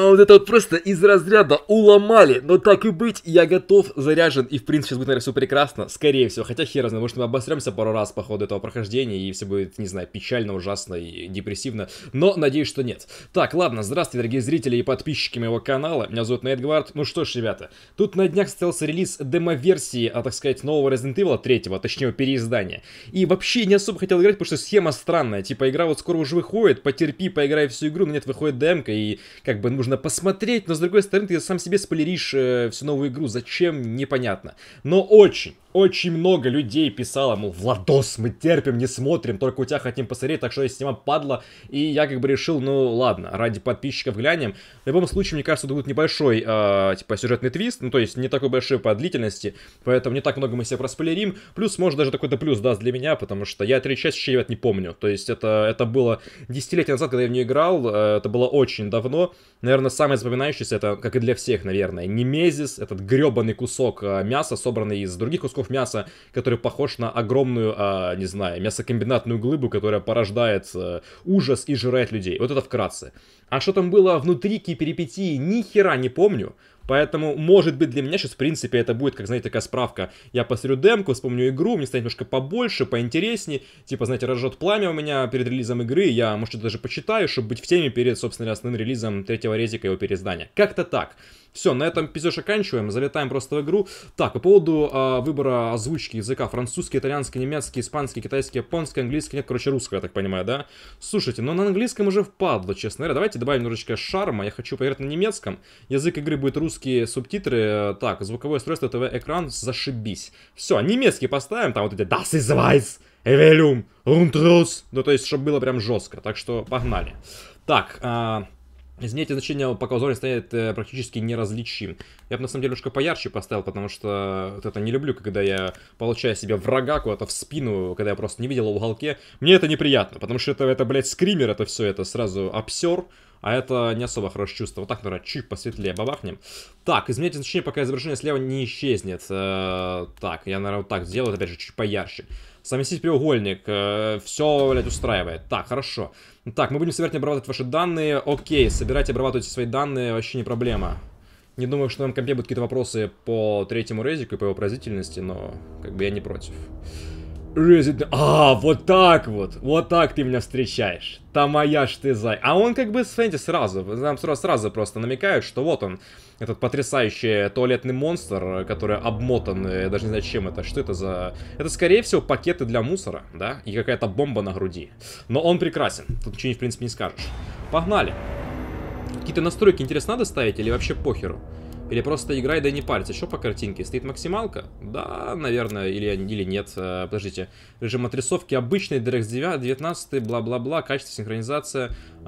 Вот это вот просто из разряда уломали, но так и быть, я готов, заряжен, и в принципе сейчас будет, наверное, все прекрасно, скорее всего, хотя хер знает, может мы обосремся пару раз по ходу этого прохождения, и все будет, не знаю, печально, ужасно и депрессивно, но надеюсь, что нет. Так, ладно, здравствуйте, дорогие зрители и подписчики моего канала, меня зовут Найтгвард. Ну что ж, ребята, тут на днях состоялся релиз демо-версии, так сказать, нового Resident Evil 3, точнее переиздания, и вообще не особо хотел играть, потому что схема странная, типа игра вот скоро уже выходит, потерпи, поиграй всю игру, но нет, выходит демка, и как бы нужно посмотреть, но с другой стороны ты сам себе спойлеришь всю новую игру, зачем, непонятно. Но очень много людей писало, мол, Владос, мы терпим, не смотрим, только у тебя хотим посмотреть, так что я снимаю падла, и я как бы решил, ну ладно, ради подписчиков глянем. В любом случае, мне кажется, это будет небольшой, типа, сюжетный твист, ну то есть не такой большой по длительности, поэтому не так много мы себе проспойлерим, плюс, может, даже какой-то плюс даст для меня, потому что я 3 части, ребят, не помню, то есть это было десятилетия назад, когда я в нее играл, это было очень давно. Наверное, самое запоминающееся, это, как и для всех, наверное, Немезис, этот гребаный кусок мяса, собранный из других кусков мяса, который похож на огромную, не знаю, мясокомбинатную глыбу, которая порождает ужас и жирает людей. Вот это вкратце. А что там было внутри, какие перипетии, ни хера не помню. Поэтому, может быть, для меня сейчас, в принципе, это будет, как, знаете, такая справка. Я посмотрю демку, вспомню игру, мне станет немножко побольше, поинтереснее. Типа, знаете, разжжет пламя у меня перед релизом игры. Я, может, даже почитаю, чтобы быть в теме перед, собственно, основным релизом третьего резика и его переиздания. Как-то так. Все, на этом эпизод оканчиваем, залетаем просто в игру. Так, по поводу выбора озвучки языка: французский, итальянский, немецкий, испанский, китайский, японский, английский, нет, короче, русского, я так понимаю, да? Слушайте, но на английском уже впадло, честно говоря. Давайте добавим немножечко шарма, я хочу поиграть на немецком. Язык игры будет русские субтитры. Так, звуковое устройство, ТВ-экран, зашибись. Все, немецкий поставим, там вот эти Das ist weiß, Evelum, Rundrus. Ну, то есть, чтобы было прям жестко, так что погнали. Так, измените значение, пока узор стоит практически неразличим. Я бы на самом деле немножко поярче поставил, потому что вот это не люблю, когда я получаю себе врага куда-то в спину, когда я просто не видел в уголке. Мне это неприятно, потому что это блядь, скример, это все, это сразу обсер. А это не особо хорошее чувство. Вот так, наверное, чуть посветлее бабахнем. Так, измените значение, пока изображение слева не исчезнет. Так, я, наверное, вот так сделаю, опять же, чуть поярче. Совместить треугольник. Все, блядь, устраивает. Так, хорошо. Так, мы будем собирать и обрабатывать ваши данные. Окей, собирать и обрабатывать свои данные вообще не проблема. Не думаю, что на компе будут какие-то вопросы по третьему резику и по его производительности, но как бы я не против. Resident... вот так вот. Вот так ты меня встречаешь. Та моя ж ты зай. А он как бы, смотрите, сразу. Нам сразу просто намекают, что вот он. Этот потрясающий туалетный монстр, который обмотан. Я даже не знаю, чем это. Что это за... Это, скорее всего, пакеты для мусора, да? И какая-то бомба на груди. Но он прекрасен. Тут ничего, в принципе, не скажешь. Погнали. Какие-то настройки, интересно, надо ставить или вообще похеру? Или просто играй, да не парься. Что по картинке? Стоит максималка? Да, наверное, или нет. Подождите. Режим отрисовки обычный, DirectX 19, бла-бла-бла. Качество, синхронизация,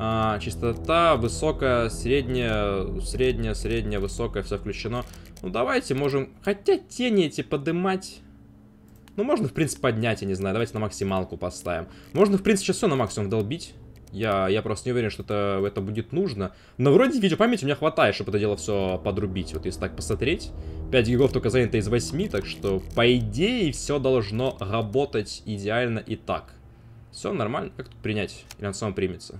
частота, высокая, средняя, высокая, все включено. Ну, давайте, можем... Хотя тени эти подымать... Ну, можно, в принципе, поднять, я не знаю. Давайте на максималку поставим. Можно, в принципе, сейчас все на максимум долбить. Я просто не уверен, что это будет нужно. Но вроде видеопамяти у меня хватает, чтобы это дело все подрубить. Вот если так посмотреть. 5 гигов только занято из 8, так что, по идее, все должно работать идеально и так. Все нормально. Как тут принять? Или он сам примется?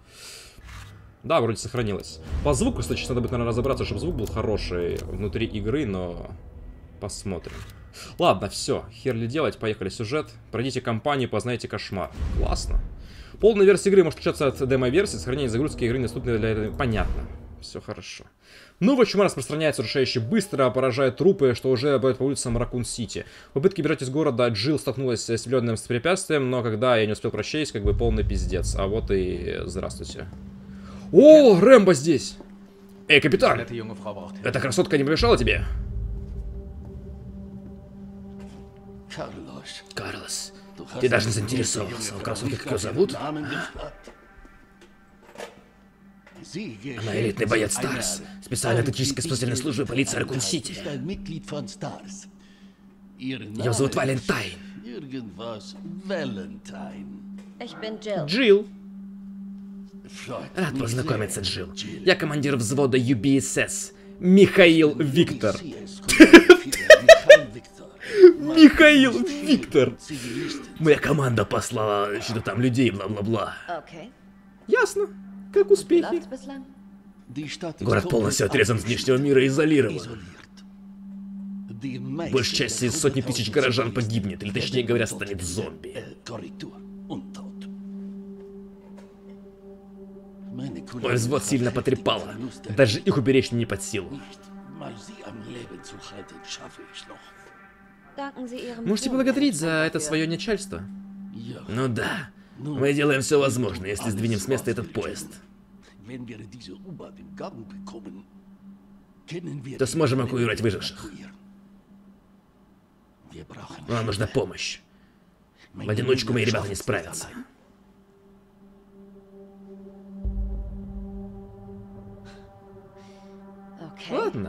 Да, вроде сохранилось. По звуку, кстати, надо будет, наверное, разобраться, чтобы звук был хороший внутри игры, но посмотрим. Ладно, все. Хер ли делать, поехали сюжет. Пройдите кампанию, познайте кошмар. Классно. Полная версия игры может отличаться от демо-версии. Сохранение загрузки игры недоступны для этого. Понятно. Все хорошо. Новая чума распространяется удушающе быстро, поражает трупы, что уже бывает по улицам Ракун-Сити. В попытке бежать из города Джилл столкнулась с определенным препятствием, но когда я не успел прочесть, как бы полный пиздец. А вот и здравствуйте. О, Рэмбо здесь! Эй, капитан! Эта красотка не помешала тебе? Карлос, ты даже не заинтересовался. У красотки как ее зовут? Она элитный боец Старс. Специальная тактическая спасательная служба полиции Ракун-Сити. Ее зовут Валентайн. Джилл. Рад познакомиться, Джилл. Я командир взвода UBSS. Михаил Виктор. Михаил Виктор. Моя команда послала что-то там людей, бла-бла-бла. Ясно. Как успехи? Город полностью отрезан от внешнего мира и изолирован. Большая часть из сотни тысяч горожан погибнет, или точнее говоря, станет зомби. Мой взвод сильно потрепало. Даже их уберечь не под силу. Можете благодарить за это свое начальство. Ну да. Мы делаем все возможное, если сдвинем с места этот поезд. То сможем эвакуировать выживших. Нам нужна помощь. В одиночку мои ребята не справятся. Ладно.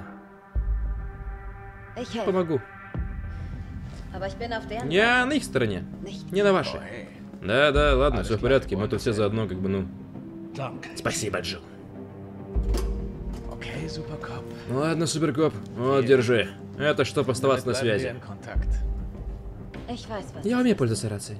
Помогу. Я на их стороне, не на вашей. Да, ладно, все в порядке, мы тут все заодно, как бы, ну... Спасибо, Джилл. Ладно, Суперкоп, вот, держи. Это чтобы оставаться на связи. Я умею пользоваться рацией.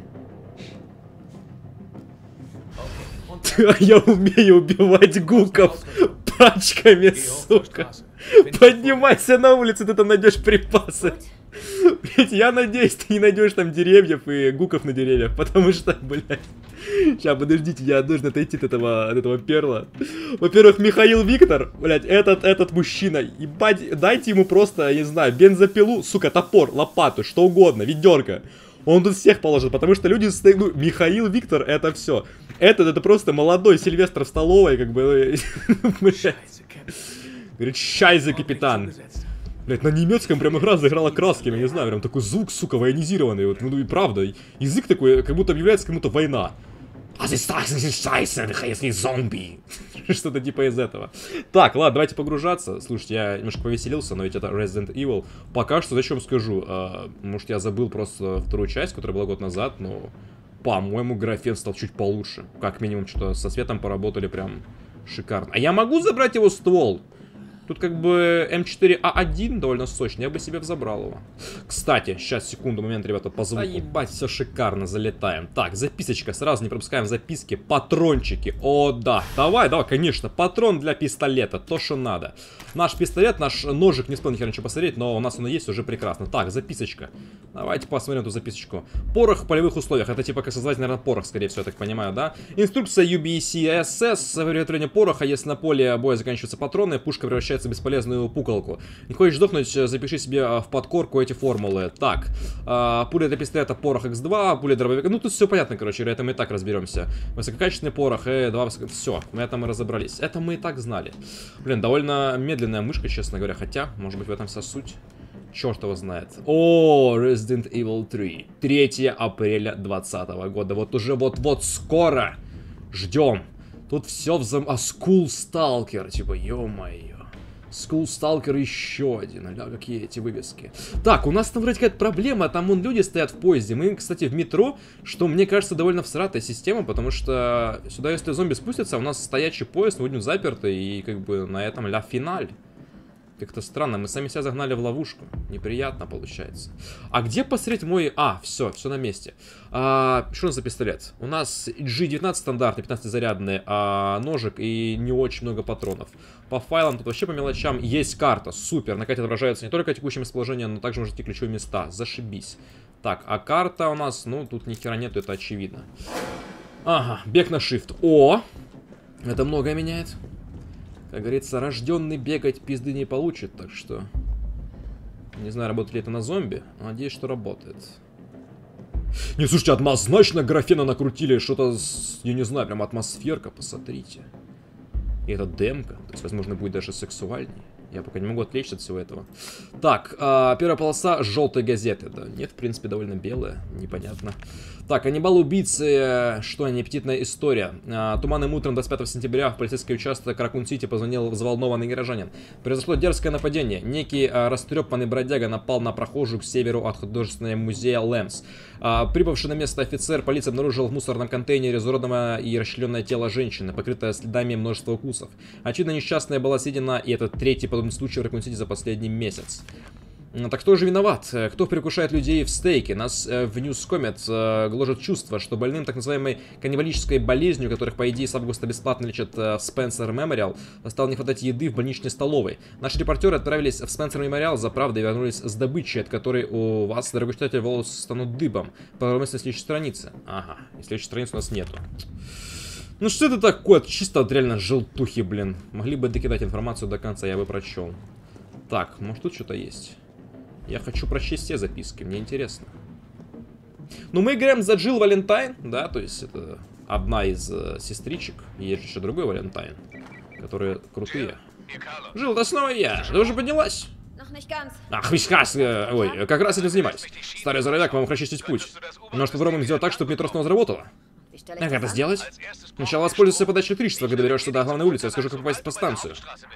Я умею убивать гуков пачками, сука. Поднимайся на улицу, ты там найдешь припасы. Блять, я надеюсь, ты не найдешь там деревьев и гуков на деревьях, потому что, блять. Сейчас, подождите, я должен отойти от этого перла. Во-первых, Михаил Виктор, блять, этот мужчина, ебать, дайте ему просто, я не знаю, бензопилу, сука, топор, лопату, что угодно, ведерко. Он тут всех положит, потому что люди, ну, Михаил Виктор, это все. Это просто молодой Сильвестр в столовой, как бы, блять. Говорит, шайзе, капитан. Блять, на немецком прям игра заиграла красками, я не знаю, прям такой звук, сука, военизированный. Вот, ну и правда, язык такой, как будто объявляется, как будто война. Зомби. Что-то типа из этого. Так, ладно, давайте погружаться. Слушайте, я немножко повеселился, но ведь это Resident Evil. Пока что, зачем скажу, может я забыл просто вторую часть, которая была год назад, но, по-моему, графен стал чуть получше. Как минимум, что-то со светом поработали прям шикарно. А я могу забрать его ствол? Тут как бы М4А1 довольно сочный, я бы себе взобрал его. Кстати, сейчас, секунду, момент, ребята, по звуку. Да ебать, все шикарно, залетаем. Так, записочка, сразу не пропускаем записки. Патрончики, о да, давай, конечно, патрон для пистолета, то, что надо. Наш пистолет, наш ножик, не успел ни хера ничего посмотреть, но у нас оно есть, уже прекрасно. Так, записочка, давайте посмотрим эту записочку. Порох в полевых условиях, это типа как создать, наверное, порох, скорее всего, я так понимаю, да? Инструкция UBCSS, приготовление пороха, если на поле боя заканчиваются патроны, пушка превращается в бесполезную пуколку. Не хочешь сдохнуть, запиши себе в подкорку эти формулы. Так, пуля для пистолета, порох X2, пуля дробовика. Ну, тут все понятно, короче, это мы и так разберемся. Высококачественный порох, все, это мы разобрались. Это мы и так знали. Блин, довольно медленная мышка, честно говоря, хотя, может быть, в этом вся суть. Черт его знает. О, Resident Evil 3. 3 апреля 2020 года. Вот уже вот скоро. Ждем. Тут все School Stalker, типа, ё-моё. School Stalker еще один, аля, какие эти вывески. Так, у нас там вроде какая-то проблема, там вон люди стоят в поезде. Мы, кстати, в метро, что мне кажется довольно всратая система, потому что сюда, если зомби спустятся, у нас стоячий поезд, мы будем заперты, и как бы на этом ля финаль. Как-то странно, мы сами себя загнали в ловушку. Неприятно получается. А где посмотреть мой... все на месте. Что у нас за пистолет? У нас G19 стандартный, 15-зарядный, ножик и не очень много патронов. По файлам тут вообще по мелочам есть карта. Супер, на карте отображаются не только текущие местоположения, но также можете ключевые места. Зашибись. Так, а карта у нас, ну, тут ни хера нету, это очевидно. Ага, бег на shift. О! Это многое меняет. Как говорится, рожденный бегать пизды не получит, так что... Не знаю, работает ли это на зомби, но надеюсь, что работает. Не, слушайте, однозначно графена накрутили, что-то, я не знаю, прям атмосферка, посмотрите. И это демка, то есть, возможно, будет даже сексуальней. Я пока не могу отвлечься от всего этого. Так, первая полоса желтой газеты. Да, нет, в принципе, довольно белая, непонятно. Так, каннибал-убийцы, что они, аппетитная история. Туманным утром 25 сентября в полицейский участок Ракун-Сити позвонил взволнованный горожанин. Произошло дерзкое нападение. Некий растрепанный бродяга напал на прохожую к северу от художественного музея Лэмс. Прибывший на место офицер полиции обнаружил в мусорном контейнере изуродованное и расчлененное тело женщины, покрытое следами множества укусов. Очевидно, несчастная была съедена, и это третий подобный случай в Ракун-Сити за последний месяц. Так кто же виноват? Кто прикушает людей в стейке? Нас в Ньюскомет гложет чувство, что больным так называемой каннибалической болезнью, которых, по идее, с августа бесплатно лечат в Спенсер Мемориал, стало не хватать еды в больничной столовой. Наши репортеры отправились в Спенсер Мемориал за правдой и вернулись с добычей, от которой у вас, дорогой читатель, волосы станут дыбом. Подробности на следующей странице. Ага, и следующей страницы у нас нету. Ну что это такое? Чисто вот реально желтухи, блин. Могли бы докидать информацию до конца, я бы прочел. Так, может тут что-то есть? Я хочу прочесть все записки, мне интересно. Ну, мы играем за Джилл Валентайн, да, то есть это одна из сестричек. Есть еще другой Валентайн, которые крутые. Джилл, это снова я. Ты уже поднялась? Ах, вискас, ой, как раз этим занимаюсь. Старый здоровяк, вам прочистить путь. Может, попробуем сделать так, чтобы метро снова заработало? Как это сделать? Сначала воспользуйся подачей электричества, когда доберешься до главной улицы. Я скажу, как попасть по станцию.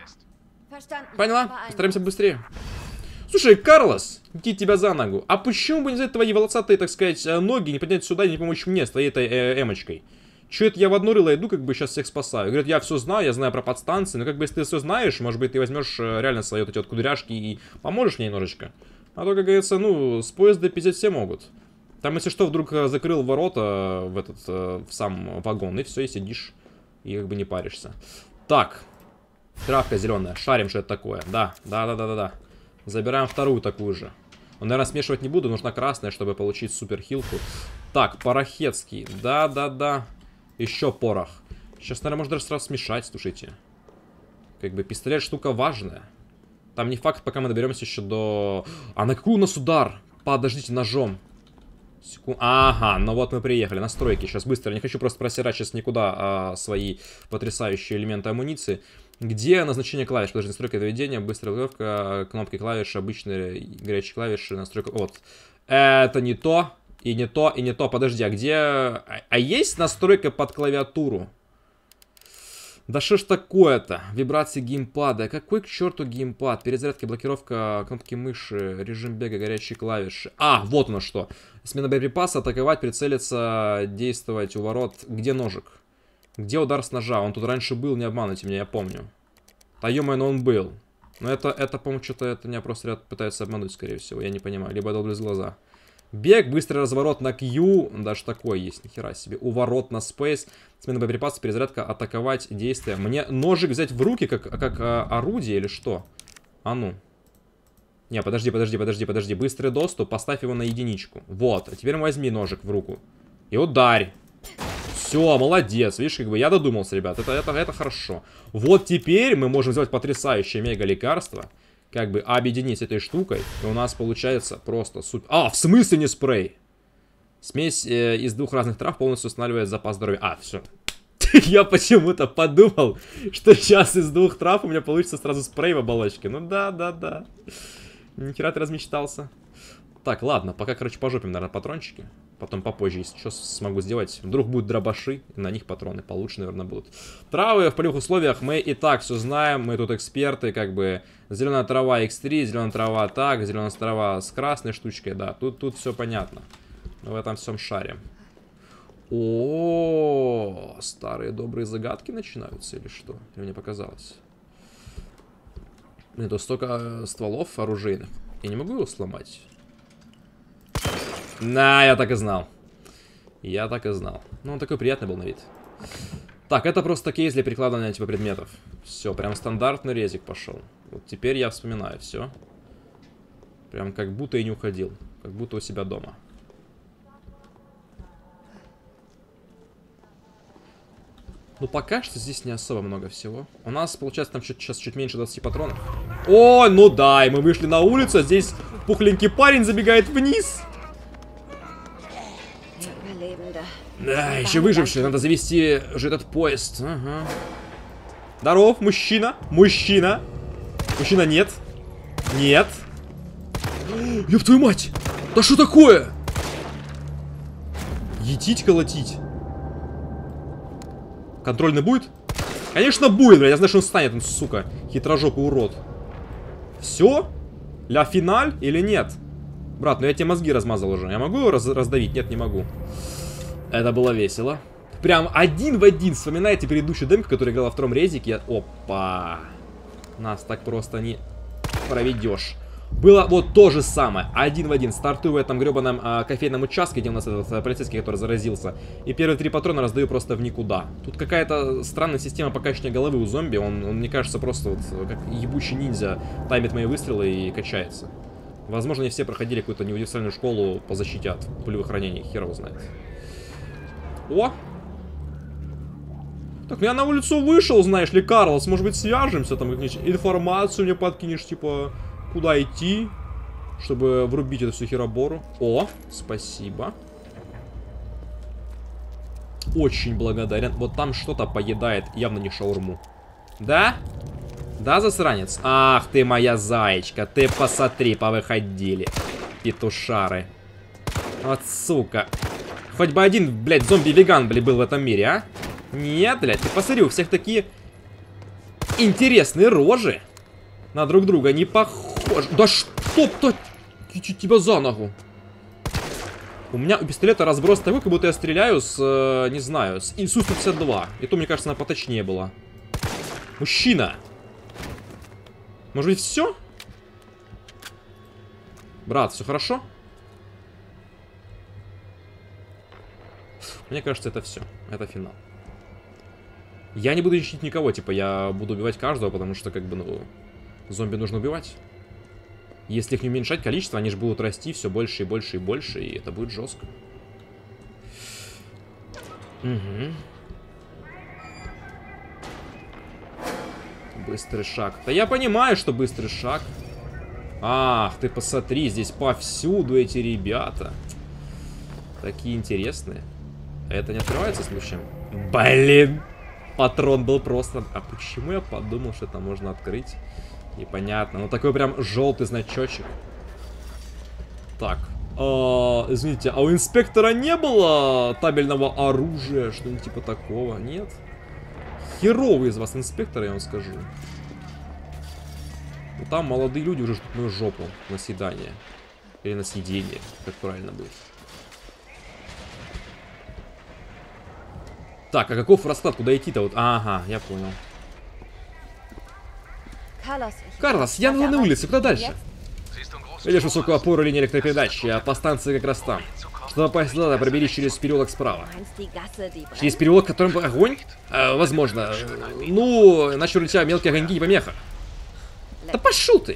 Поняла? Постараемся быстрее. Слушай, Карлос, идти тебя за ногу. А почему бы не взять твои волосатые, так сказать, ноги, не поднять сюда и не помочь мне с твоей этой эмочкой? Че это я в одно рыло иду, как бы сейчас всех спасаю? Говорят, я все знаю, я знаю про подстанции, но как бы если ты все знаешь, может быть ты возьмешь реально свои вот эти вот кудряшки и поможешь мне немножечко. А то, как говорится, ну, с поезда пиздеть все могут. Там, если что, вдруг закрыл ворота в этот, в сам вагон, и все, и сидишь, и как бы не паришься. Так, травка зеленая, шарим, что это такое. Да. Забираем вторую такую же. Но, наверное, смешивать не буду, нужна красная, чтобы получить супер хилку. Так, порохецкий, да. Еще порох. Сейчас, наверное, можно даже сразу смешать, слушайте. Как бы пистолет штука важная. Там не факт, пока мы доберемся еще до... А на какой у нас удар? Подождите, ножом. Ага, ну вот мы приехали. Настройки. Сейчас быстро. Не хочу просто просирать сейчас никуда свои потрясающие элементы амуниции. Где назначение клавиш? Подожди, настройка доведения, быстрая ловка, кнопки клавиш, обычные горячие клавиши, настройка... Вот. Это не то, и не то, и не то. Подожди, а где... А есть настройка под клавиатуру? Да что ж такое-то? Вибрации геймпада. Какой к черту геймпад? Перезарядка, блокировка, кнопки мыши, режим бега, горячие клавиши. А, вот оно что. Смена боеприпаса, атаковать, прицелиться, действовать у ворот. Где ножик? Где удар с ножа? Он тут раньше был, не обманывайте меня, я помню. Да ё-моё, но он был. Но это по-моему, что-то это меня просто ряд пытаются обмануть, скорее всего. Я не понимаю. Либо я долблю глаза. Бег, быстрый разворот на Q. Даже такой есть, нихера себе. Уворот на Space. Смена боеприпаса, перезарядка, атаковать, действие. Мне ножик взять в руки, как орудие или что? А ну. Не, подожди. Быстрый доступ, поставь его на единичку. Вот, а теперь возьми ножик в руку. И ударь. Все, молодец. Видишь, как бы я додумался, ребят. Это хорошо. Вот теперь мы можем сделать потрясающее мега-лекарство. Как бы объединить с этой штукой. И у нас получается просто супер... А, в смысле не спрей? Смесь из двух разных трав полностью устанавливает запас здоровья. А, все. Я почему-то подумал, что сейчас из двух трав у меня получится сразу спрей в оболочке. Ну да. Нихера ты размечтался. Так, ладно, пока, короче, пожопим, наверное, патрончики. Потом попозже, если что, смогу сделать. Вдруг будут дробаши, и на них патроны получше, наверное, будут. Травы в полевых условиях мы и так все знаем. Мы тут эксперты, как бы. Зеленая трава X3, зеленая трава так, зеленая трава с красной штучкой, да. Тут все понятно. Мы в этом всем шарим. О, старые добрые загадки начинаются или что? Или мне показалось? Блин, тут столько стволов оружейных. Я не могу его сломать. На, я так и знал. Ну, он такой приятный был на вид. Так, это просто кейс для перекладывания типа предметов. Все, прям стандартный резик пошел. Вот теперь я вспоминаю все. Прям как будто и не уходил. Как будто у себя дома. Ну, пока что здесь не особо много всего. У нас, получается, там сейчас чуть меньше 20 патронов. О, ну да, и мы вышли на улицу, а здесь пухленький парень забегает вниз. Да, еще выживший, надо завести же этот поезд. Ага. Здоров, мужчина. Мужчина нет. Нет. Ёб твою мать. Да что такое? Етить, колотить. Контрольный будет? Конечно будет, блядь. Я знаю, что он станет, он, сука. Хитрожопый урод. Все? Ля финаль или нет? Брат, ну я тебе мозги размазал уже. Я могу его раздавить? Нет, не могу. Это было весело. Прям один в один. Вспоминаете предыдущую демку, которая играла во втором резике? Опа. Нас так просто не проведешь. Было вот то же самое, один в один. Стартую в этом гребаном кофейном участке, где у нас этот полицейский, который заразился. И первые 3 патрона раздаю просто в никуда. Тут какая-то странная система покачивания головы у зомби. Он, мне кажется, просто вот как ебучий ниндзя таймит мои выстрелы и качается. Возможно, не все проходили какую-то неуниверсальную школу по защите от пулевых ранений. Хер его знает. О! Так, я на улицу вышел, знаешь ли, Карлос. Может быть, свяжемся, там, информацию мне подкинешь, типа... Куда идти, чтобы врубить эту всю херобору. О, спасибо. Очень благодарен. Вот там что-то поедает, явно не шаурму. Да? Да, засранец? Ах ты моя зайчка, ты посмотри, повыходили. Петушары. Вот сука. Хоть бы один, блядь, зомби-веган, блядь, был в этом мире, а? Нет, блядь, ты посмотри, у всех такие интересные рожи. На друг друга не похож. Да что-то... тебя за ногу. У меня у пистолета разброс такой, как будто я стреляю с... не знаю, с ИСУ-152. И то, мне кажется, она поточнее была. Мужчина! Может быть, все? Брат, все хорошо? Мне кажется, это все. Это финал. Я не буду лечить никого, типа, я буду убивать каждого, потому что, как бы, ну... Зомби нужно убивать. Если их не уменьшать количество, они же будут расти все больше и больше и больше, и это будет жестко. Угу. Быстрый шаг. Да я понимаю, что быстрый шаг. Ах, ты посмотри, здесь повсюду эти ребята. Такие интересные. Это не открывается случаем? Блин! Патрон был просто... А почему я подумал, что это можно открыть? Непонятно. Ну такой прям желтый значочек. Так. Извините, а у инспектора не было табельного оружия? Что-нибудь типа такого? Нет? Херовый из вас инспектор, я вам скажу. Ну, там молодые люди уже ждут мою жопу на съедание. Или на съедение, как правильно будет. Так, а каков расклад? Куда идти-то? Вот, ага, я понял. Карлос, я на улице, куда дальше? Видишь высокую опору линии электропередач, а по станции как раз там. Чтобы попасть туда, проберись через переулок справа. Через переулок, в котором огонь? Возможно. Ну, иначе у тебя мелкие огоньки не помеха. Да пошел ты!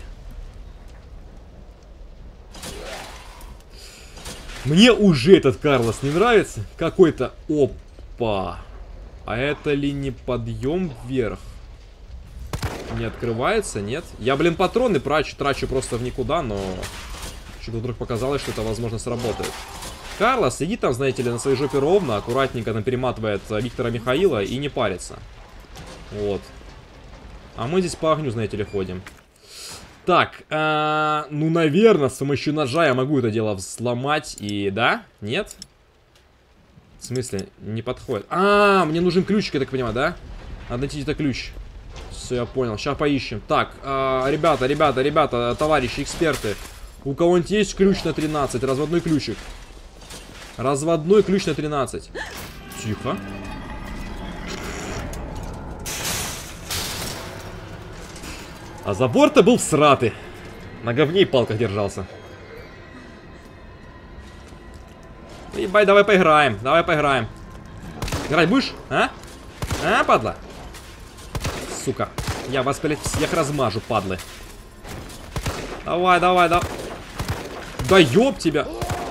Мне уже этот Карлос не нравится. Какой-то... Опа! А это ли не подъем вверх? Не открывается, нет? Я, блин, патроны трачу просто в никуда, но... Что-то вдруг показалось, что это, возможно, сработает. Карлос сидит там, знаете ли, на своей жопе ровно, аккуратненько там перематывает Виктора Михаила и не парится. Вот. А мы здесь по огню, знаете ли, ходим. Так, ну, наверное, с помощью ножа я могу это дело взломать и... Да? Нет? В смысле? Не подходит. Мне нужен ключик, я так понимаю, да? Надо найти где-то ключ. Все, я понял. Сейчас поищем. Так, ребята, товарищи, эксперты. У кого-нибудь есть ключ на 13? Разводной ключик. Разводной ключ на 13. Тихо. А забор-то был всратый. На говне и палках держался. Ебать, давай поиграем. Давай поиграем. Играть будешь? А? А, падла? Сука. Я вас, блядь, всех размажу, падлы. Давай. Да ёб тебя.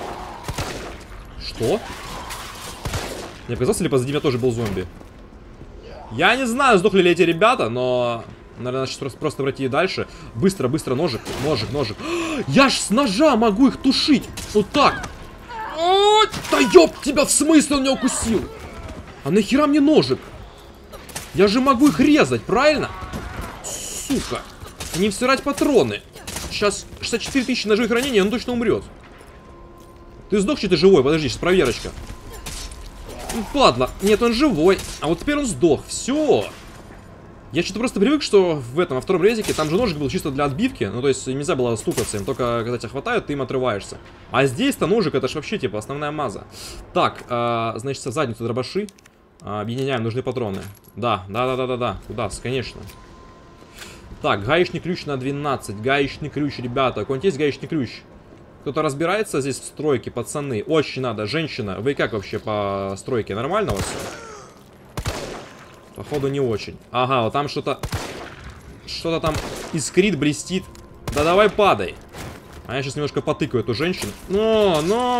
Что? Мне показалось, ли позади меня тоже был зомби? Я не знаю, сдохли ли эти ребята, но... Наверное, сейчас просто пройти дальше. Быстро, ножик. Ножик. Я ж с ножа могу их тушить. Вот так. Да ёб тебя, в смысле он меня укусил? А нахера мне ножик? Я же могу их резать, правильно? Сука. Не всирать патроны. Сейчас 64 тысячи ножевых ранений, он точно умрет. Ты сдох, что ты живой? Подожди, сейчас проверочка. Падла. Нет, он живой. А вот теперь он сдох. Все. Я что-то просто привык, что во втором резике там же ножик был чисто для отбивки. Ну, то есть нельзя было стукаться им. Только когда тебя хватают, ты им отрываешься. А здесь-то ножик, это ж вообще, типа, основная маза. Так, значит, задницу дробаши. Объединяем, нужны патроны. Да. Куда? Конечно. Так, гаечный ключ на 12. Гаечный ключ, ребята. Какой-нибудь есть гаечный ключ? Кто-то разбирается здесь в стройке, пацаны? Очень надо. Женщина, вы как вообще по стройке? Нормально у вас все? Походу не очень. Ага, вот там что-то... Что-то там искрит, блестит. Да давай падай. А я сейчас немножко потыкаю эту женщину. Но!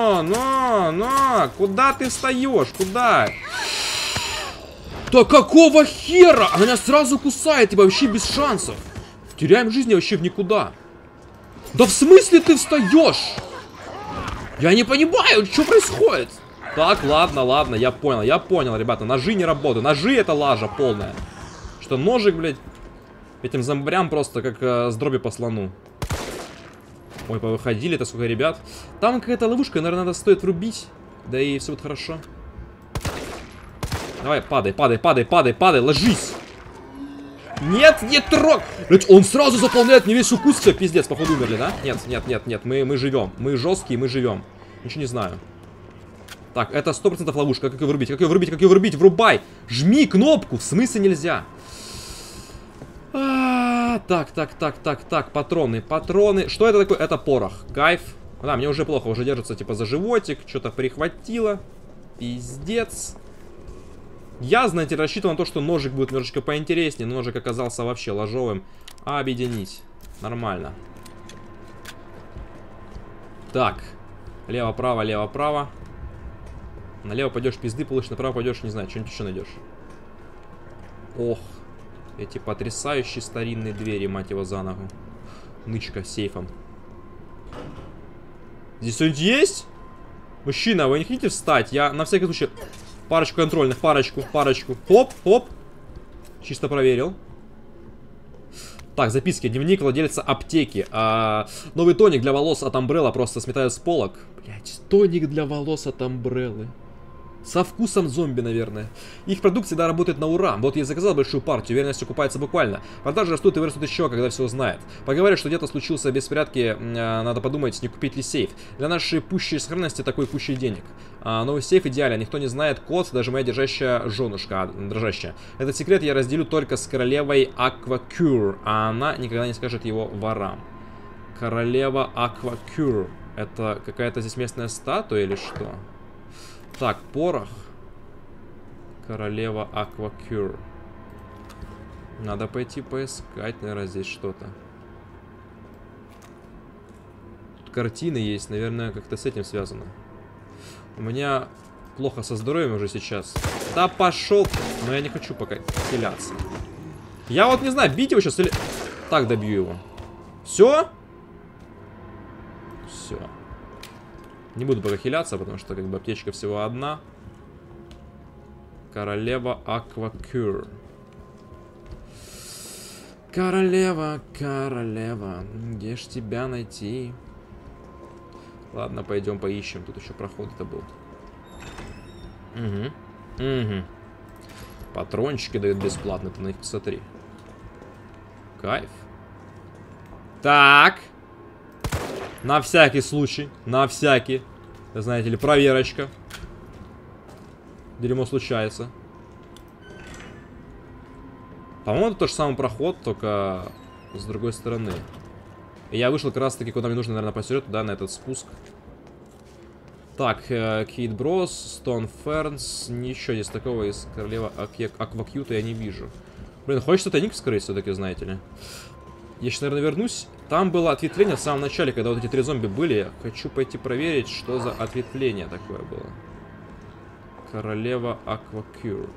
Куда ты встаешь? Куда? Да какого хера? Она меня сразу кусает, типа вообще без шансов. Теряем жизни вообще в никуда. Да в смысле ты встаешь? Я не понимаю, что происходит. Так, ладно, я понял, ребята. Ножи не работают. Ножи это лажа полная. Что ножик, блядь, этим зомбарям просто как с дроби по слону. Ой, повыходили, это сколько ребят. Там какая-то ловушка, наверное, надо стоит врубить. Да и все будет хорошо. Давай, падай, ложись. Нет, не трог! Блять, он сразу заполняет мне весь укус, все, пиздец, походу умерли, да? Нет, мы живем. Мы жесткие, мы живем. Ничего не знаю. Так, это 100% ловушка. Как ее вырубить? Врубай! Жми кнопку! В смысле нельзя? Так, патроны. Что это такое? Это порох. Кайф. Да, мне уже плохо, уже держится типа за животик. Что-то прихватило. Пиздец. Я, знаете, рассчитывал на то, что ножик будет немножечко поинтереснее. Но ножик оказался вообще ложовым. Объединить. Нормально. Так. Лево-право. Налево пойдешь, пизды получишь, направо пойдешь, не знаю, что-нибудь еще найдешь. Ох. Эти потрясающие старинные двери, мать его за ногу. Нычка с сейфом. Здесь что-нибудь есть? Мужчина, вы не хотите встать? Я на всякий случай... Парочку контрольных, парочку. Хоп. Чисто проверил. Так, записки. Дневник владельца аптеки. Новый тоник для волос от Umbrella просто сметают с полок. Блять, тоник для волос от Umbrella. Со вкусом зомби, наверное. Их продукт всегда работает на ура. Вот я заказал большую партию, уверенность окупается буквально. Продажи растут и вырастут еще, когда все узнает. Поговорят, что где-то случился беспорядки, надо подумать, не купить ли сейф. Для нашей пущей сохранности такой кучей денег. Новый сейф идеален, никто не знает код, даже моя держащая женушка, дрожащая. Этот секрет я разделю только с королевой Аквакюр, а она никогда не скажет его ворам. Королева Аквакюр. Это какая-то здесь местная статуя или что? Так, порох. Королева Аквакюр. Надо пойти поискать, наверное, здесь что-то. Тут картины есть, наверное, как-то с этим связано. У меня плохо со здоровьем уже сейчас. Да пошел! Но я не хочу пока хиляться. Я вот не знаю, бить его сейчас или... Так, добью его. Все? Все. Не буду пока хиляться, потому что как бы аптечка всего одна. Королева Аквакюр. Королева. Где ж тебя найти? Ладно, пойдем поищем. Тут еще проход-то был. Угу. Патрончики дают бесплатно. Ты на них посмотри. Кайф. Так. На всякий случай. Знаете ли, проверочка. Дерьмо случается. По-моему, это тот же самый проход, только с другой стороны. И я вышел как раз таки, куда мне нужно, наверное, посеред, туда, на этот спуск. Так, Кейт Брос, Стоун Фернс. Ничего здесь такого из королевы Аквакьюта я не вижу. Блин, хочется тайник вскрыть все-таки, знаете ли. Я сейчас, наверное, вернусь. Там было ответвление в самом начале, когда вот эти 3 зомби были. Я хочу пойти проверить, что за ответвление такое было. Королева Аквакюр.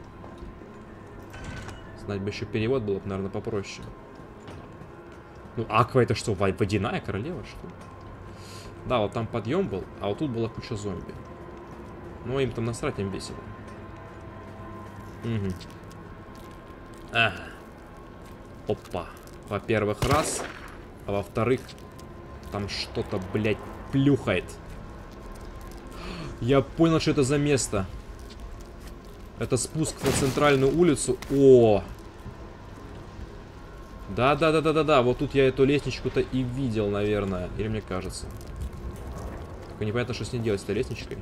Знать бы еще перевод было бы, наверное, попроще. Ну, Аква это что, водяная королева, что ли? Да, вот там подъем был, а вот тут была куча зомби. Ну, им там насрать, им весело. Угу. Опа. Во-первых, раз. А во-вторых, там что-то, блядь, плюхает. Я понял, что это за место. Это спуск на центральную улицу. О! Да. Вот тут я эту лестничку-то и видел, наверное. Или мне кажется. Только непонятно, что с ней делать, с этой лестничкой.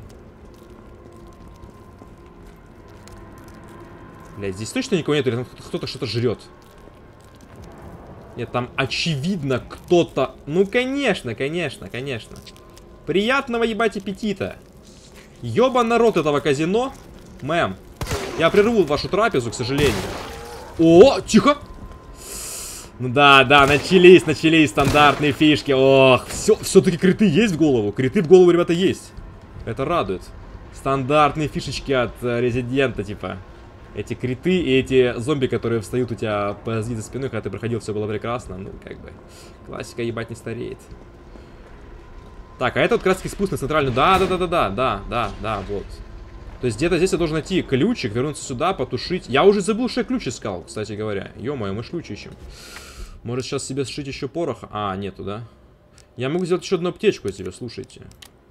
Блядь, здесь точно никого нет, или там кто-то что-то жрет? Нет, там очевидно кто-то... Ну, конечно, конечно, конечно. Приятного, ебать, аппетита. Ёба народ этого казино. Мэм, я прерву вашу трапезу, к сожалению. О, тихо. Ну да, начались стандартные фишки. Ох, все-таки криты есть в голову. Криты в голову, ребята, есть. Это радует. Стандартные фишечки от Резидента, типа. Эти криты и эти зомби, которые встают у тебя позади за спиной, когда ты проходил, все было прекрасно. Ну, как бы, классика, ебать, не стареет. Так, а это вот как раз спуск на центральную. Да, вот. То есть где-то здесь я должен найти ключик, вернуться сюда, потушить. Я уже забыл, что я ключ искал, кстати говоря. Ё-моё, мы ж ключ ищем. Может сейчас себе сшить еще пороха? А, нету, да? Я могу сделать еще одну аптечку себе, слушайте.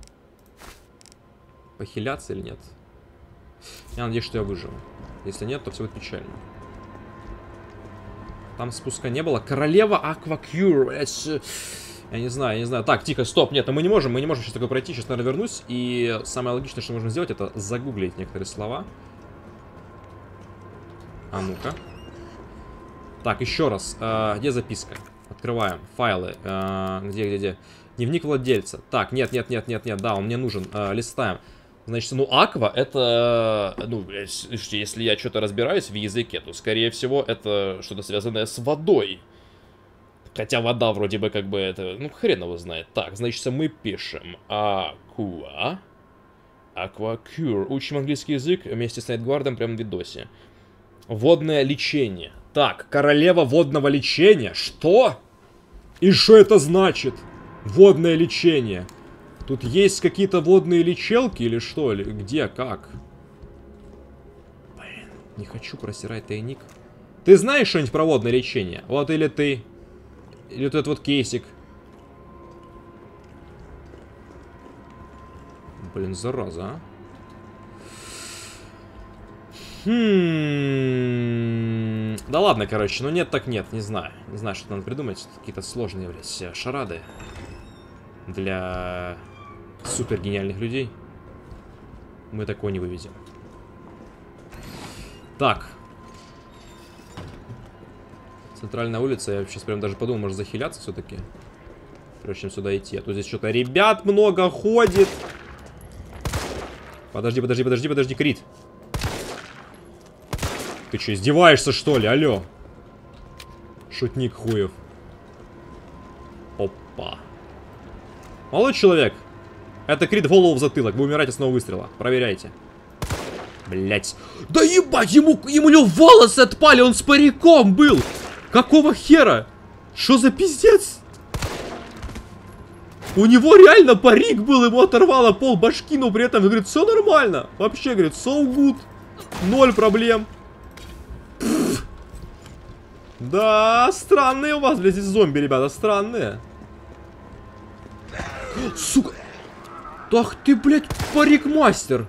Похиляться или нет? Я надеюсь, что я выживу. Если нет, то все будет печально. Там спуска не было. Королева Аквакюр, блядь. Я не знаю. Так, тихо, стоп. Нет, мы не можем сейчас такое пройти. Сейчас, наверное, вернусь. И самое логичное, что можно сделать, это загуглить некоторые слова. А ну-ка. Так, еще раз. Где записка? Открываем. Файлы. Где? Дневник владельца. Так, нет. Да, он мне нужен. Листаем. Значит, ну, аква, это... Ну, если я что-то разбираюсь в языке, то, скорее всего, это что-то связанное с водой. Хотя вода вроде бы как бы это... Ну, хрен его знает. Так, значит, мы пишем Aqua. Aquacure. Учим английский язык вместе с Найтгвардом прямо в видосе. Водное лечение. Так, королева водного лечения. Что? И что это значит? Водное лечение. Тут есть какие-то водные лечилки или что? Или где, как? Блин, не хочу просирать тайник. Ты знаешь что-нибудь про водное лечение? Вот или ты. Или вот этот вот кейсик. Блин, зараза, а. Да ладно, короче, ну нет так нет, не знаю. Не знаю, что надо придумать. Какие-то сложные, блядь, шарады. Для супер гениальных людей. Мы такого не вывезем. Так. Центральная улица. Я сейчас прям даже подумал, может захиляться все-таки. Прежде чем сюда идти. А то здесь что-то ребят много ходит. Подожди, Крит. Ты что, издеваешься, что ли? Алло. Шутник хуев. Опа. Молодой человек. Это Крит в голову в затылок. Вы умираете с одного выстрела. Проверяйте. Блять. Да ебать, ему волосы отпали. Он с париком был. Какого хера? Что за пиздец? У него реально парик был. Ему оторвало пол башки. Но при этом, говорит, все нормально. Вообще, говорит, so good. Ноль проблем. Пфф. Да, странные у вас, блядь, здесь зомби, ребята. Странные. Сука. Ах ты, блядь, парикмастер.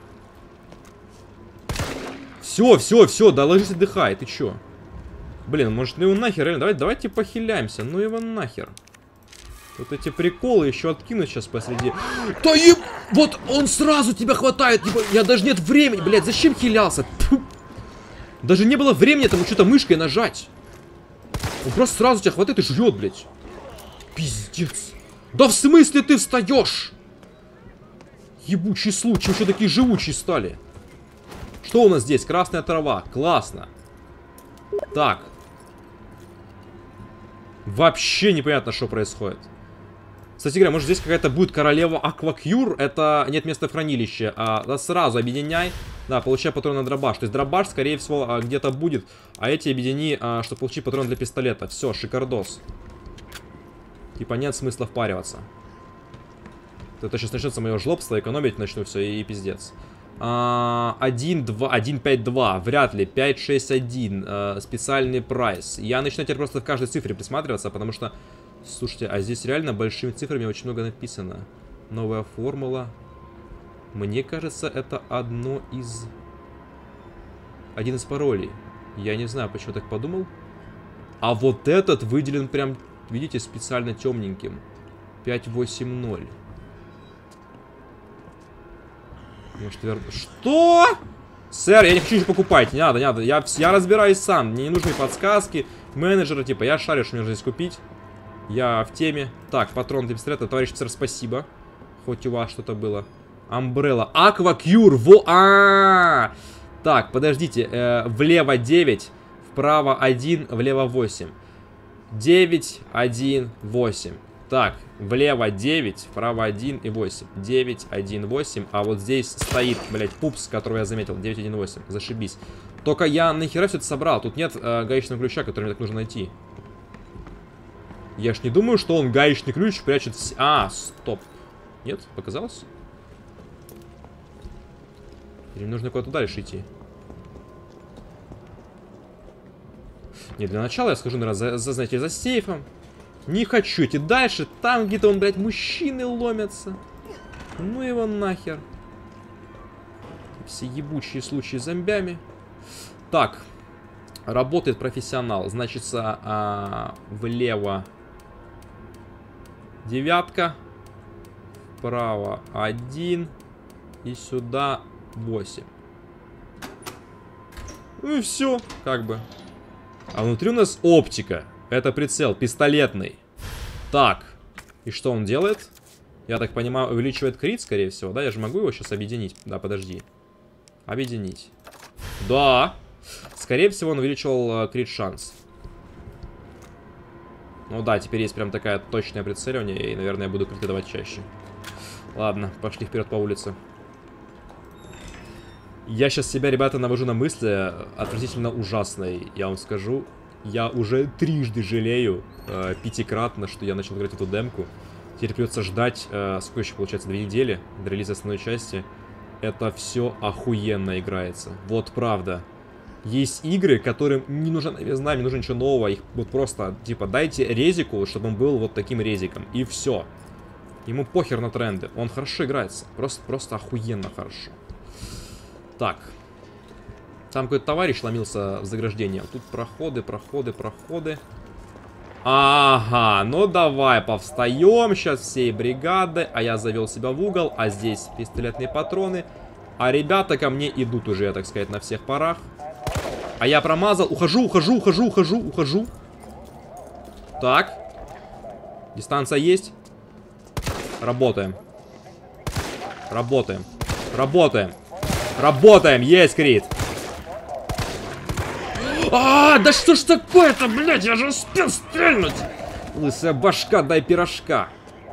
Все, да ложись, отдыхай, ты чё? Блин, может, ну его нахер, реально, давайте похиляемся, ну его нахер. Вот эти приколы еще откинуть сейчас посреди. Да еб... Вот он сразу тебя хватает, я даже нет времени, блядь, зачем хилялся? Тьфу. Даже не было времени там что-то мышкой нажать. Он просто сразу тебя хватает и жрет, блядь. Пиздец. Да в смысле ты встаешь? Ебучий случай, еще такие живучие стали. Что у нас здесь? Красная трава. Классно. Так. Вообще непонятно, что происходит. Кстати говоря, может здесь какая-то будет королева Аквакюр? Это нет места в хранилище. Да, сразу объединяй. Да, получай патрон на дробаш. То есть дробаш, скорее всего, где-то будет. А эти объедини, чтобы получить патрон для пистолета. Все, шикардос. Типа нет смысла впариваться. Это сейчас начнется мое жлобство, экономить начну все и пиздец. 1.5.2, вряд ли. 5.6.1, специальный прайс. Я начинаю теперь просто в каждой цифре присматриваться, потому что, слушайте, а здесь реально большими цифрами очень много написано. Новая формула. Мне кажется, это один из паролей. Я не знаю, почему так подумал. А вот этот выделен прям, видите, специально темненьким. 5.8.0. Может, Что? Сэр, я не хочу ничего покупать. Не надо. Я разбираюсь сам. Мне не нужны подсказки. менеджера, типа, я шарю, что мне нужно здесь купить. Я в теме. Так, патрон для пистолета. Товарищ офицер, спасибо. Хоть у вас что-то было. Амбрелла. Аквакюр. Так, подождите. Влево 9, вправо 1, влево 8. 9, 1, 8. Так, влево 9, вправо 1 и 8. 9, 1, 8. А вот здесь стоит, блядь, пупс, которого я заметил. 9, 1, 8. Зашибись. Только я нахера все это собрал? Тут нет гаечного ключа, который мне так нужно найти. Я ж не думаю, что он гаечный ключ прячет... Стоп. Нет? Показалось? Или мне нужно куда-то дальше идти? Нет, для начала я схожу, наверное, знаете, за сейфом. Не хочу идти дальше. Там где-то он, блядь, мужчины ломятся. Ну его нахер. Все ебучие случаи с зомбями. Так. Работает профессионал. Значит, влево 9. Вправо 1. И сюда 8. Ну и все, как бы. А внутри у нас оптика. Это прицел, пистолетный. Так. И что он делает? Я так понимаю, увеличивает крит, скорее всего, да? Я же могу его сейчас объединить. Да, подожди. Объединить. Да. Скорее всего, он увеличивал крит шанс. Ну да, теперь есть прям такая точное прицеливание. И, наверное, я буду криты давать чаще. Ладно, пошли вперед по улице. Я сейчас себя, ребята, навожу на мысли отвратительно ужасной. Я вам скажу. Я уже трижды жалею, 5-кратно, что я начал играть эту демку. Теперь придется ждать, сколько еще получается, 2 недели до релиза основной части. Это все охуенно играется. Вот правда. Есть игры, которым не нужна новизна, не нужно ничего нового. Их вот просто, типа, дайте резику, чтобы он был вот таким резиком. И все. Ему похер на тренды. Он хорошо играется. Просто охуенно хорошо. Так. Там какой-то товарищ ломился в заграждение. Тут проходы. Ага, ну давай повстаем сейчас всей бригады. А я завел себя в угол. А здесь пистолетные патроны. А ребята ко мне идут уже, я так сказать, на всех парах. А я промазал. Ухожу. Так. Дистанция есть. Работаем. Есть крит. Да что ж такое-то, блядь, я же успел стрельнуть. Лысая башка, дай пирожка.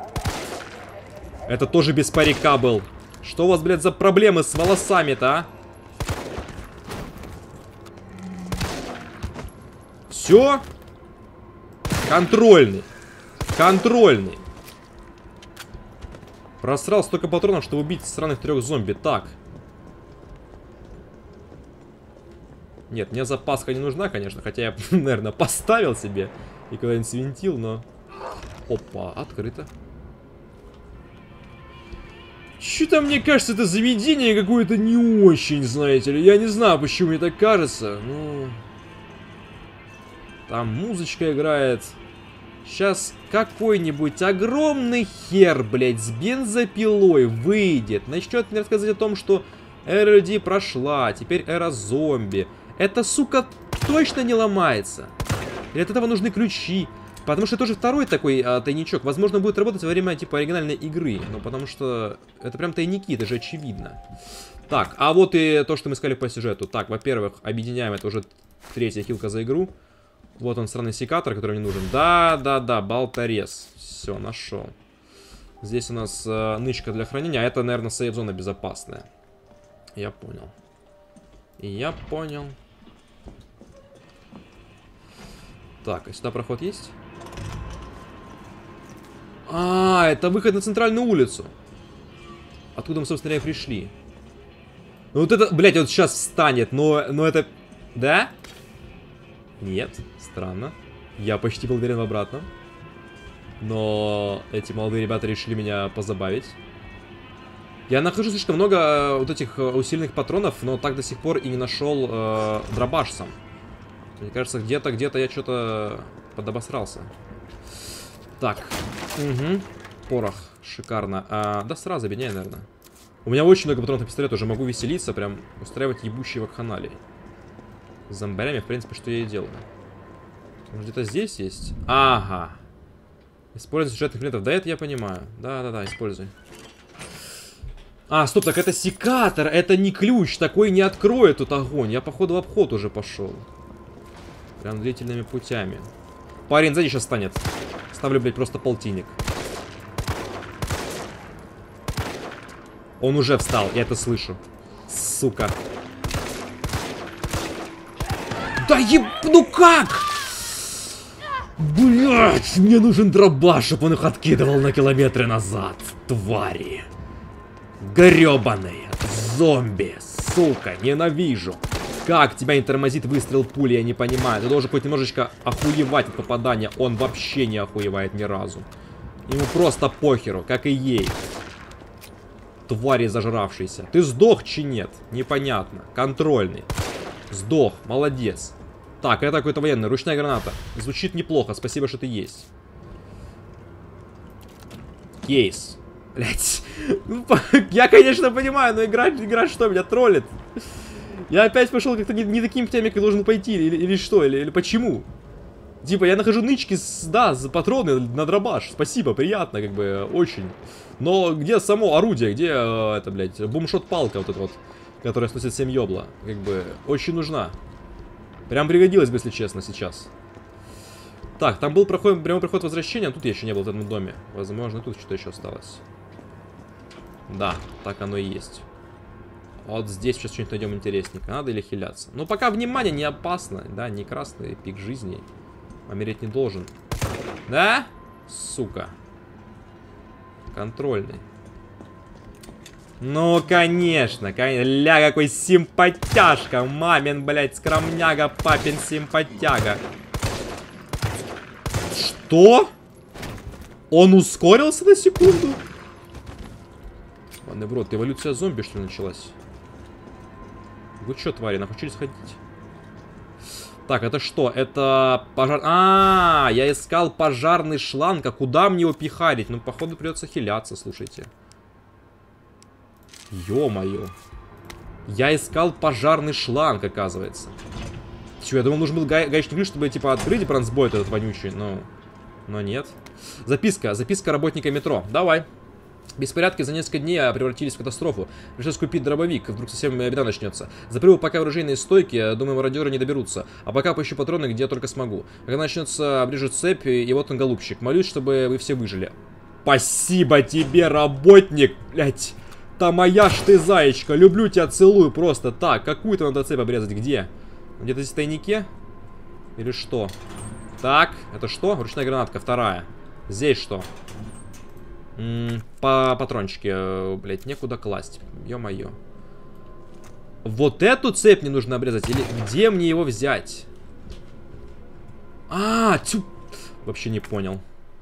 Это тоже без парика был. Что у вас, блядь, за проблемы с волосами-то, а? Все? Контрольный. Просрал столько патронов, чтобы убить сраных 3 зомби. Так. Нет, мне запаска не нужна, конечно. Хотя я, наверное, поставил себе и куда-нибудь свинтил, но... Опа, открыто. Что-то мне кажется, это заведение какое-то не очень, знаете ли. Я не знаю, почему мне так кажется. Ну... Там музычка играет. Сейчас какой-нибудь огромный хер, блядь, с бензопилой выйдет. Начнет мне рассказывать о том, что эра людей прошла, теперь эра зомби. Это, сука, точно не ломается. И от этого нужны ключи. Потому что это тоже второй такой тайничок. Возможно, будет работать во время, типа, оригинальной игры. Ну, потому что это прям тайники, это же очевидно. Так, а вот и то, что мы искали по сюжету. Так, во-первых, объединяем, это уже 3-я хилка за игру. Вот он, странный секатор, который мне нужен. Да, болторез. Все, нашел. Здесь у нас нычка для хранения. А это, наверное, сейф-зона безопасная. Я понял. Так, а сюда проход есть? Это выход на центральную улицу. Откуда мы, собственно, и пришли. Ну вот это, блядь, вот сейчас встанет, но это... Да? Нет, странно. Я почти был уверен в обратном. Но эти молодые ребята решили меня позабавить. Я нахожу слишком много вот этих усиленных патронов, но так до сих пор и не нашел дробаш сам. Мне кажется, где-то я что-то подобосрался. Так. Угу. Порох. Шикарно. Да сразу объединяй, наверное. У меня очень много патронов на пистолет, уже могу веселиться, прям устраивать ебучие вакханалии. С зомбарями, в принципе, что я и делаю. Может, где-то здесь есть? Ага. Используй сюжетных элементов. Да, это я понимаю. Да, используй. А, стоп, так это секатор, это не ключ. Такой не откроет тут огонь. Я, походу, в обход уже пошел. Прям длительными путями. Парень сзади сейчас станет. Ставлю, блядь, просто полтинник. Он уже встал, я это слышу. Сука. Да ну как? Блять, мне нужен дробаш, чтобы он их откидывал на километры назад. Твари. Гребаные. Зомби. Сука, ненавижу. Как тебя не тормозит выстрел пули, я не понимаю. Ты должен хоть немножечко охуевать от попадания. Он вообще не охуевает ни разу. Ему просто похеру, как и ей. Твари зажравшиеся. Ты сдох чи нет? Непонятно. Контрольный. Сдох. Молодец. Так, это какой-то военный. Ручная граната. Звучит неплохо. Спасибо, что ты есть. Кейс. Блять. Ну, я, конечно, понимаю, но игра что, меня троллит? Я опять пошел как-то не таким путями, как должен пойти. Или что? Или почему? Типа, я нахожу нычки с патроны на дробаш. Спасибо, приятно, как бы, очень. Но где само орудие? Где, это, блядь, бумшот-палка вот эта вот, которая сносит 7 ёбла? Как бы, очень нужна. Прям пригодилась бы, если честно, сейчас. Так, там был прямой проход возвращения, а тут я еще не был в этом доме. Возможно, тут что-то еще осталось. Да, так оно и есть. Вот здесь сейчас что-нибудь найдем интересненько. Надо или хиляться? Ну, пока внимание не опасно. Да, не красный пик жизни. Умереть не должен. Да? Сука. Контрольный. Ну, конечно. Ля, какой симпатяшка. Мамин, блядь, скромняга, папин симпатяга. Что? Он ускорился на секунду? Ладно, в рот, эволюция зомби, что ли, началась? Вы чё, твари, научились ходить? Так, это что? Это пожар... Я искал пожарный шланг. А куда мне его пихарить? Ну, походу, придется хиляться, слушайте. Ё-моё. Я искал пожарный шланг, оказывается. Чё, я думал, нужен был гаечный ключ, чтобы, типа, открыть бронзбой этот вонючий. Но нет. Записка. Записка работника метро. Давай. Беспорядки за несколько дней превратились в катастрофу. Пришлось купить дробовик, вдруг совсем беда начнется. Запрыгну пока оружейные стойки, думаю, мародеры не доберутся. А пока поищу патроны, где только смогу. Когда начнется, обрежу цепь, и вот он, голубчик. Молюсь, чтобы вы все выжили. Спасибо тебе, работник, блять. Та моя ж ты, заячка. Люблю тебя, целую просто. Так, какую-то надо цепь обрезать, где? Где-то здесь в тайнике? Или что? Так, это что? Ручная гранатка, вторая. Здесь что? По патрончике, блять, некуда класть. Ё-моё. Вот эту цепь мне нужно обрезать? Или где мне его взять? Тю. Вообще не понял.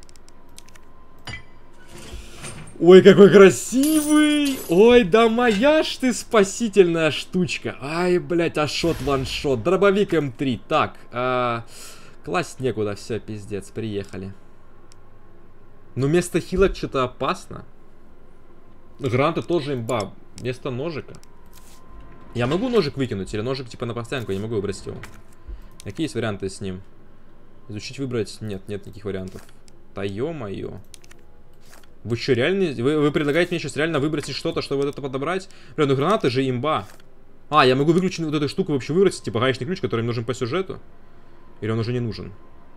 Ой, какой красивый! Ой, да моя ж ты спасительная штучка. Ай, блять, ашот ваншот. Дробовик М3. Так, класть некуда, все, пиздец, приехали. Но вместо хилок что-то опасно. Гранаты тоже имба. Вместо ножика. Я могу ножик выкинуть? Или ножик типа на постоянку? Я не могу выбросить его. Какие есть варианты с ним? Изучить, выбрать? Нет никаких вариантов. Да ё-моё. Вы что, реально? Вы предлагаете мне сейчас реально выбросить что-то, чтобы вот это подобрать? Бля, ну гранаты же имба. Я могу выключить вот эту штуку вообще выбросить, типа гаечный ключ, который мне нужен по сюжету? Или он уже не нужен?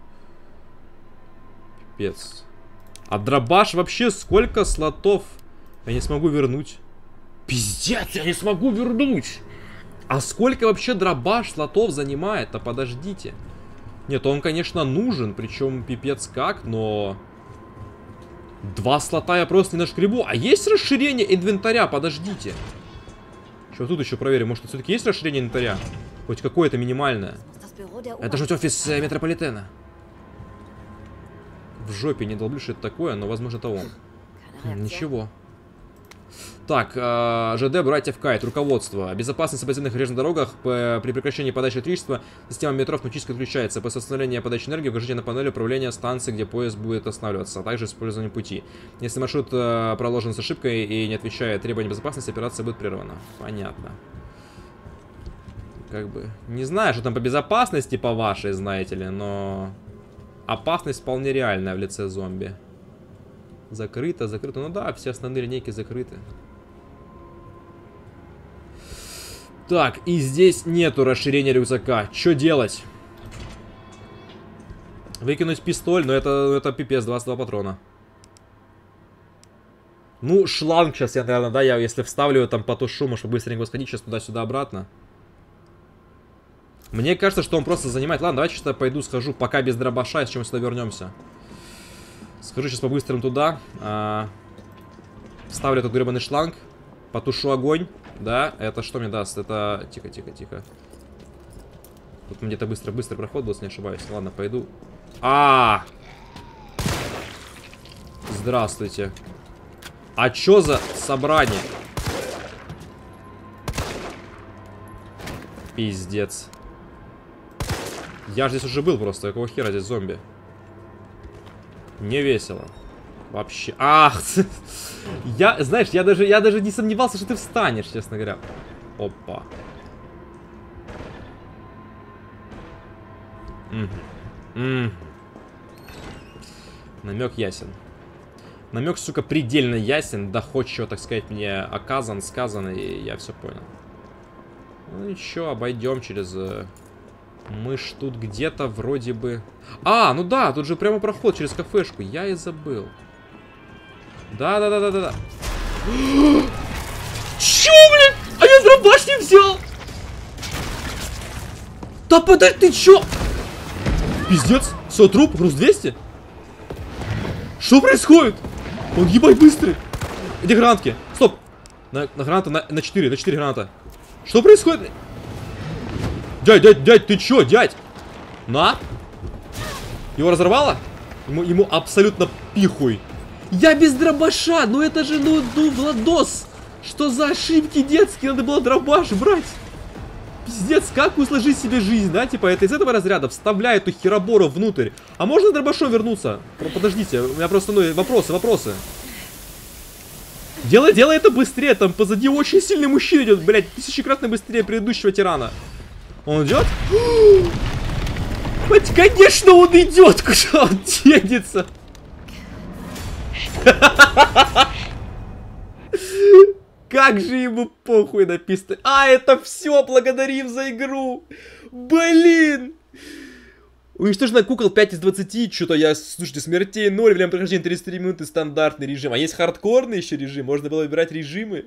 Пипец. А дробаш вообще сколько слотов? Я не смогу вернуть. Пиздец, я не смогу вернуть. А сколько вообще дробаш слотов занимает? А подождите. Нет, он, конечно, нужен. Причем пипец как, но... 2 слота я просто не нашкребу. А есть расширение инвентаря? Подождите. Что тут еще проверим? Может, все-таки есть расширение инвентаря? Хоть какое-то минимальное. Это же офис метрополитена. В жопе не долблю, что это такое, но возможно это он. Ничего. Так, ЖД братьев Кайт, руководство. Безопасность подземных железных дорогах при прекращении подачи электричества система метро автоматически отключается. После остановления подачи энергии укажите на панели управления станции, где поезд будет останавливаться, а также использование пути. Если маршрут проложен с ошибкой и не отвечает требованиям безопасности, операция будет прервана. Понятно. как бы, не знаю, что там по безопасности по вашей, знаете ли, но опасность вполне реальная в лице зомби. Закрыто, закрыто. Ну да, все основные линейки закрыты. Так, и здесь нету расширения рюкзака. Что делать? Выкинуть пистоль, но это пипец, 22 патрона. Ну, шланг сейчас я, наверное, да, я если вставлю, там потушу, может побыстренько сходить сейчас туда-сюда обратно. Мне кажется, что он просто занимает. Ладно, давайте сейчас пойду схожу, пока без дробаша, с чем мы сюда вернемся. Схожу сейчас по-быстрому туда. Вставлю этот гребаный шланг. Потушу огонь. Да, это что мне даст? Это... Тихо, тихо, тихо. Тут где-то быстро проход был, если не ошибаюсь. Ладно, пойду. Здравствуйте. А чё за собрание? Пиздец. Я же здесь уже был просто. Какого хера здесь зомби? Не весело. Вообще. Ах! Я, знаешь, я даже не сомневался, что ты встанешь, честно говоря. Опа. Намек ясен. Намек, сука, предельно ясен. Доходчиво, так сказать, мне оказан, сказан, и я все понял. Ну ничего, обойдем через... Мы ж тут где-то вроде бы... ну да, тут же прямо проход через кафешку. Я и забыл. Да. Чё, блин? А я дробаш не взял! Да подожди, ты чё? Пиздец, все, труп, груз 200? Что происходит? Он ебать быстрый. Где гранатки? Стоп. На граната, на 4 граната. Что происходит? Дядь, ты чё, дядь? На. Его разорвало? Ему абсолютно пихуй. Я без дробаша, ну это же, ну, Владос. Что за ошибки детские? Надо было дробаш брать. Пиздец, как усложить себе жизнь, да? Типа, это из этого разряда. Вставляю эту херобору внутрь. А можно дробашом вернуться? Подождите, у меня просто, ну, вопросы. Делай это быстрее, там позади очень сильный мужчина идет, блядь, тысячекратно быстрее предыдущего тирана. Он идет? Блядь, конечно он идет, куда он денется? Как же ему похуй на пистолет. Это все, благодарим за игру. Блин. Уничтожено кукол 5 из 20. Что-то я, слушайте, смертей 0, время прохождения 33 минуты, стандартный режим. А есть хардкорный еще режим, можно было выбирать режимы.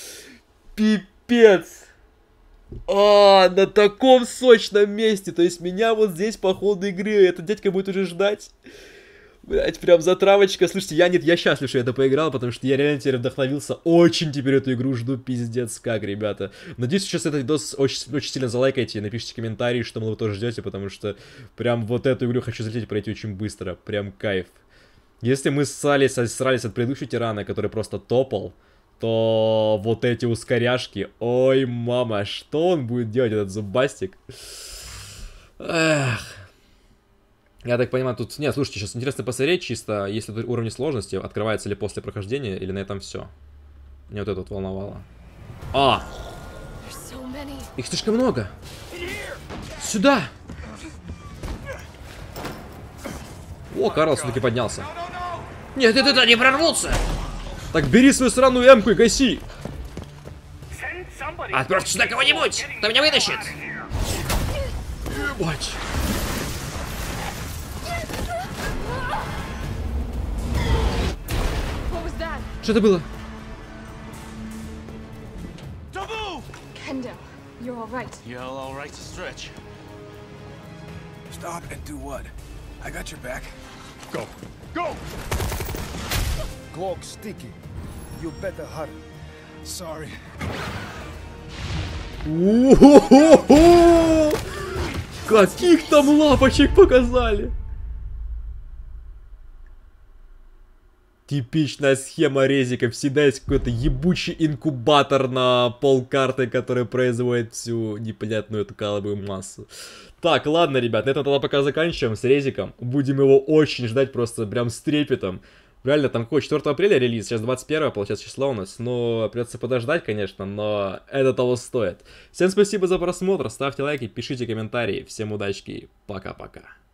Пипец. На таком сочном месте. То есть меня вот здесь по ходу игры этот дядька будет уже ждать. Блять, прям затравочка. Слушайте, я счастлив, что я это поиграл, потому что я реально теперь вдохновился. Очень теперь эту игру жду, пиздец как, ребята. Надеюсь, сейчас этот видос очень сильно залайкайте, напишите комментарии, что, мол, вы тоже ждете, потому что прям вот эту игру хочу залететь пройти очень быстро. Прям кайф. Если мы срались от предыдущего тирана, который просто топал, то вот эти ускоряшки, ой, мама, что он будет делать, этот зубастик? Эх. Я так понимаю, тут... Нет, слушайте, сейчас интересно посмотреть чисто, если тут уровни сложности, открывается ли после прохождения, или на этом все. Мне вот это вот волновало. Их слишком много. Сюда! О, Карл все-таки поднялся. Нет, ты туда не прорвутся! Так бери свою сраную эмку и гаси! Отправьте сюда кого-нибудь! Кто меня вытащит! Ебать! Что это было? Kendo, you're all right. You're all right to stretch. Stop and do what? I got your back. Go! Go! Cloak sticky. You better hurry. Sorry. О-хо-хо-хо! Каких там лапочек показали? Типичная схема резика. Всегда есть какой-то ебучий инкубатор на полкарты, который производит всю непонятную эту каловую массу. Так, ладно, ребят, на этом тогда пока заканчиваем с резиком. Будем его очень ждать, просто прям с трепетом. Реально, там какой 4 апреля релиз, сейчас 21 получается число у нас, но придется подождать, конечно, но это того стоит. Всем спасибо за просмотр, ставьте лайки, пишите комментарии, всем удачки, пока-пока.